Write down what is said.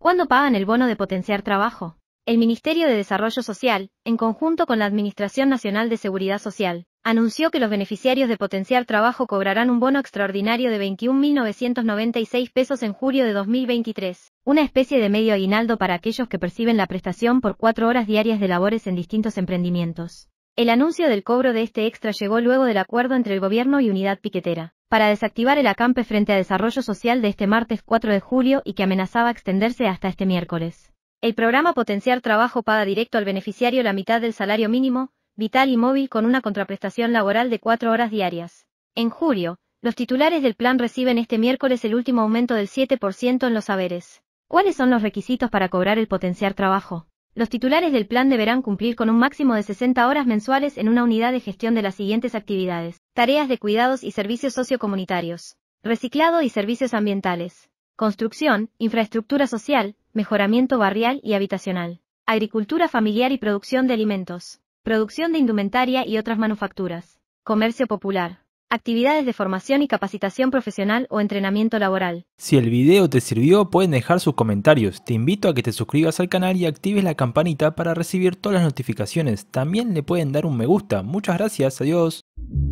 ¿Cuándo pagan el bono de potenciar trabajo? El Ministerio de Desarrollo Social, en conjunto con la Administración Nacional de Seguridad Social, anunció que los beneficiarios de potenciar trabajo cobrarán un bono extraordinario de 21.996 pesos en julio de 2023, una especie de medio aguinaldo para aquellos que perciben la prestación por 4 horas diarias de labores en distintos emprendimientos. El anuncio del cobro de este extra llegó luego del acuerdo entre el gobierno y Unidad Piquetera, para desactivar el acampe frente a Desarrollo Social de este martes 4 de julio y que amenazaba extenderse hasta este miércoles. El programa Potenciar Trabajo paga directo al beneficiario la mitad del salario mínimo, vital y móvil con una contraprestación laboral de 4 horas diarias. En julio, los titulares del plan reciben este miércoles el último aumento del 7% en los haberes. ¿Cuáles son los requisitos para cobrar el Potenciar Trabajo? Los titulares del plan deberán cumplir con un máximo de 60 horas mensuales en una unidad de gestión de las siguientes actividades: tareas de cuidados y servicios sociocomunitarios, reciclado y servicios ambientales, construcción, infraestructura social, mejoramiento barrial y habitacional, agricultura familiar y producción de alimentos, producción de indumentaria y otras manufacturas, comercio popular, actividades de formación y capacitación profesional o entrenamiento laboral. Si el video te sirvió, pueden dejar sus comentarios. Te invito a que te suscribas al canal y actives la campanita para recibir todas las notificaciones. También le pueden dar un me gusta. Muchas gracias, adiós.